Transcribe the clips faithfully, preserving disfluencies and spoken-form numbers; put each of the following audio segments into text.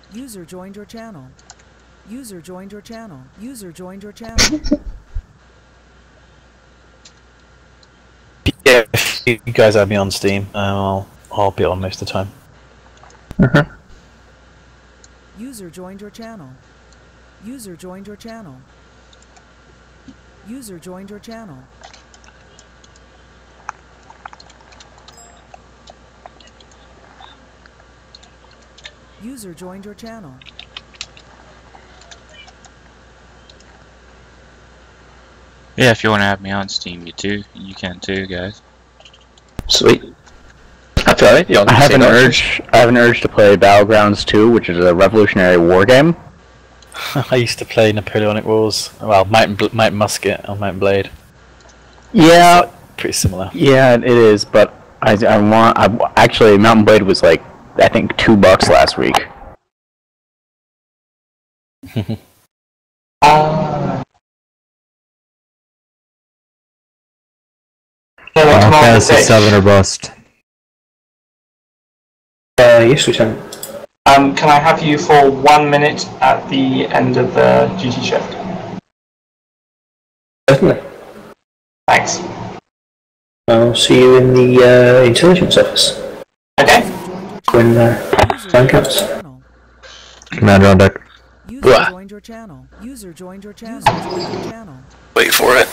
User joined your channel. User joined your channel. User joined your channel. Yeah, if you guys have me on Steam, um, I'll, I'll be on most of the time. Uh-huh. User joined your channel. User joined your channel. User joined your channel. User joined your channel. Yeah, if you want to have me on Steam, you too. You can too, guys. Sweet. I feel like I have an urge. I have an urge to play Battlegrounds two, which is a Revolutionary War game. I used to play Napoleonic Wars. Well, Might and, Bl Might and Musket or Might and Blade. Yeah, Like, pretty similar. yeah, it is. But I, I want. I actually, Mountain Blade was like, I think, two bucks last week. Uh, Final Fantasy seven or bust. Uh, yes, we can. Um, can I have you for one minute at the end of the duty shift? Certainly. Thanks. I'll see you in the uh, intelligence office Okay. when uh, time comes. Commander on deck. User Blah. joined your channel. User joined your channel. User joined your channel. Wait for it.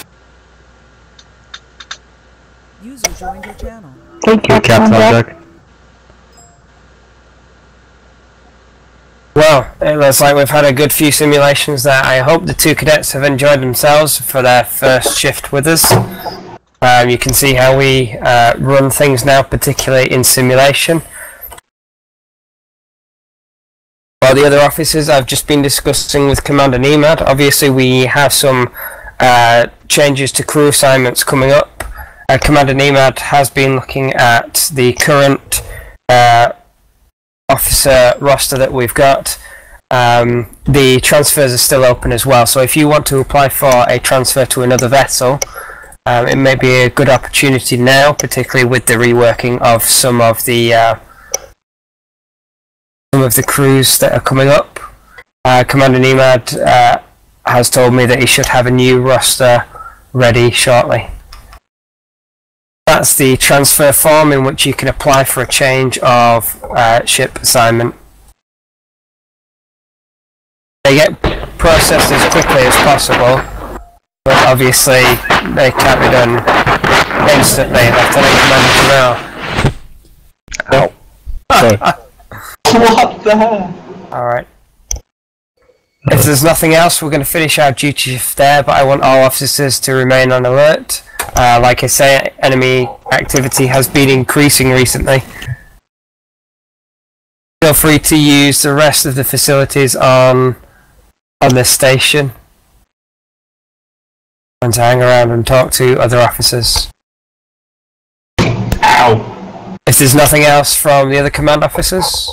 User joined your channel. Thank you, Captain on Commander. deck. Well, it looks like we've had a good few simulations there. I hope the two cadets have enjoyed themselves for their first shift with us. Um, you can see how we uh, run things now, particularly in simulation. For the other officers, I've just been discussing with Commander Nemad. Obviously, we have some uh, changes to crew assignments coming up. Uh, Commander Nemad has been looking at the current uh, officer roster that we've got. Um, the transfers are still open as well, so if you want to apply for a transfer to another vessel, um, it may be a good opportunity now, particularly with the reworking of some of the uh, some of the crews that are coming up. Uh, Commander Nemad uh, has told me that he should have a new roster ready shortly. That's the transfer form in which you can apply for a change of uh, ship assignment. They get processed as quickly as possible, but obviously they can't be done instantly. Lieutenant Commander Terrell. Ow. What the hell? Alright. If there's nothing else, we're going to finish our duty shift there, but I want all officers to remain on alert. Uh, like I say, enemy activity has been increasing recently. Feel free to use the rest of the facilities on on this station and to hang around and talk to other officers. Ow. If there's nothing else from the other command officers,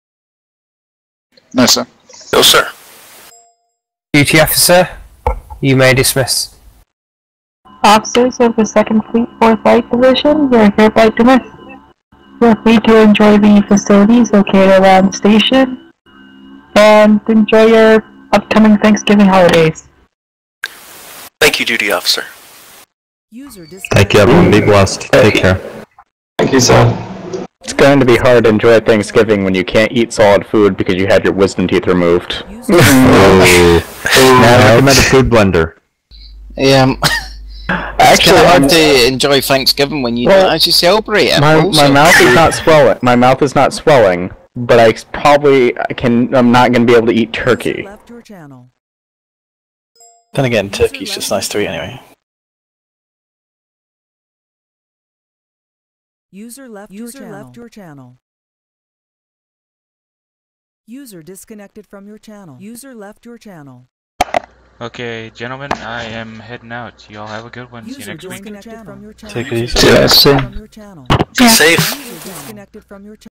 No, sir. No, sir. duty officer, you may dismiss. Officers of the second Fleet fourth Light Division, you are hereby dismissed. Feel free to enjoy the facilities located around the station, and enjoy your upcoming Thanksgiving holidays. Thank you, duty officer. User Thank you, everyone. Be blessed. Take care. Thank you, sir. It's going to be hard to enjoy Thanksgiving when you can't eat solid food because you had your wisdom teeth removed. Oh. Now I recommend a food blender. Yeah, um, Actually, it's hard I'm- to enjoy Thanksgiving when you Well, don't actually celebrate it. my also. my mouth is not swelling. My mouth is not swelling, but I probably I can. I'm not going to be able to eat turkey. left your channel. Then again, turkey's just nice to eat anyway. User left User your left your channel. User disconnected from your channel. User left your channel. Okay, gentlemen, I am heading out. Y'all have a good one. See you User next week. disconnected from your channel. Take it easy. User disconnected from your channel. Be safe. User disconnected from your channel.